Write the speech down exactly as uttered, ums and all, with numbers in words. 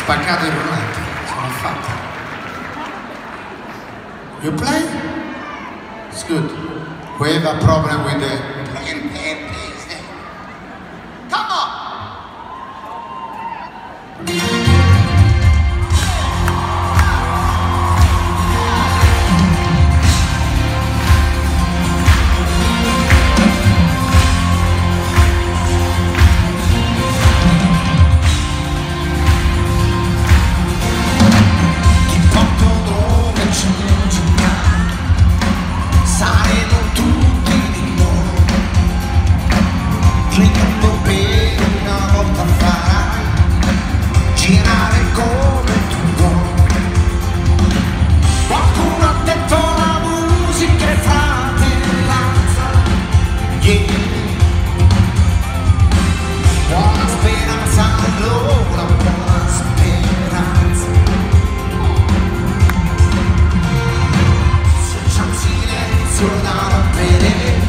spaccato il romantico, sono fatto. You play? It's good. We have a problem with the playing please. Come on! Cliccando bene una volta farai girare come tu vuoi. Qualcuno ha detto la musica è fratellanza, yeah. Buona speranza, allora buona speranza. Se c'è un silenzio da rompere